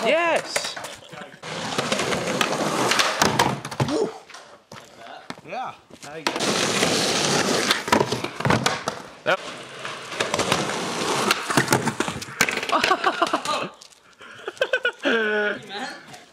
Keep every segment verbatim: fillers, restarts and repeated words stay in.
Yes! Woo. Like that? Yeah. There you go. Yep. Hey, man.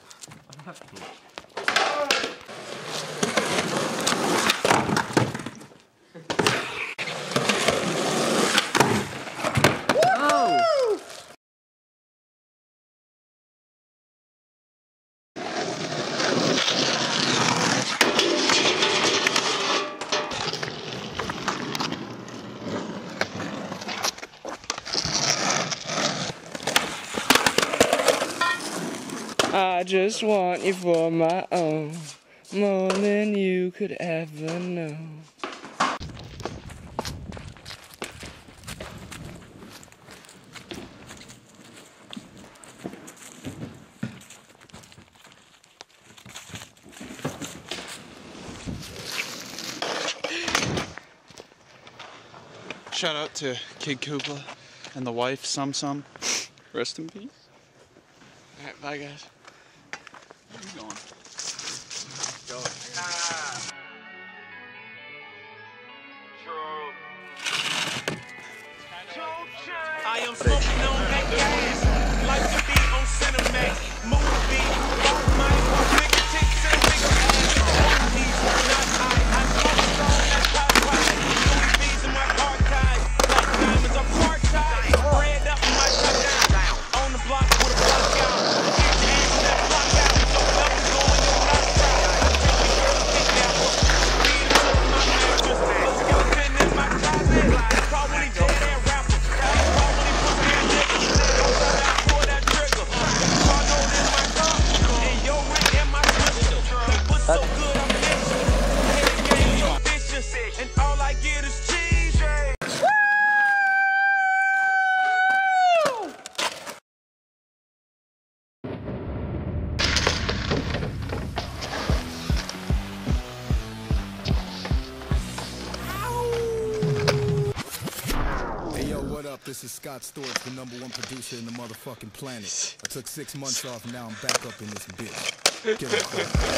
I just want you for my own, more than you could ever know. Shout out to Kid Koopa and the wife, Sum Sum. Rest in peace. Alright, bye guys. Where are you going? Go. Ah. I am smoking on that gas, like to be on Cinemax, movie, all my bigger tits and bigger ass, these not high, I smoke strong, that's hot ride, Louis V's in my archives, like diamonds are part-time, bread up in my top down, on the block with a block out, get your ass in that block out, so love is going your last round, I take the girl kidnapper, beat it to my mattress, a skeleton in my closet, probably dead air rapper, probably pussy ass nigga, don't try to pull that trigger, car note in my car, and your ring in my twister, that pussy so good I'm vicious, head game so vicious, and all I get is cheese. Hey yo, what up? This is Scott Storch, the number one producer in the motherfucking planet. I took six months off and now I'm back up in this bitch. Give it a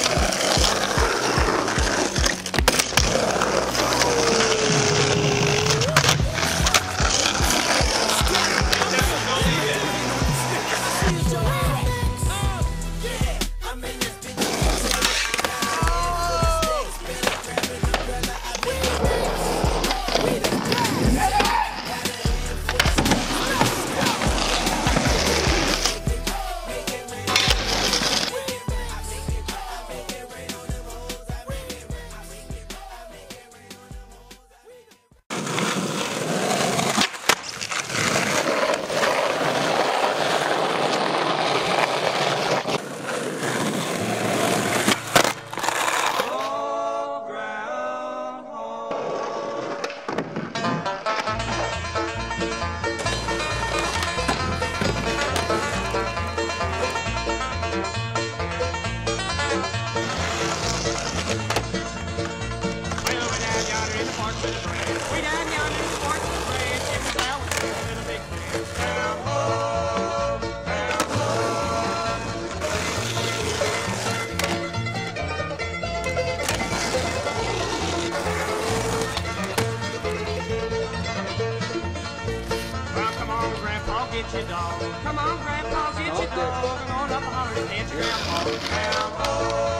Get your dog. Come on, Grandpa, get your dog. Come on up, holler, and get your Grandpa. Grandpa.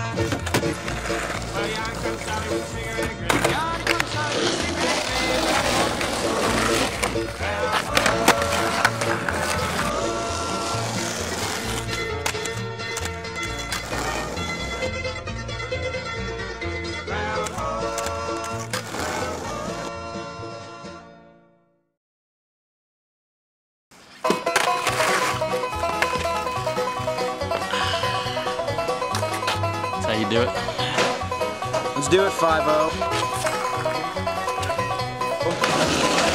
Well, young comes Sally with a cigarette, a grin. Johnny comes Sally with a cigarette, a grin. Let's do it, five oh.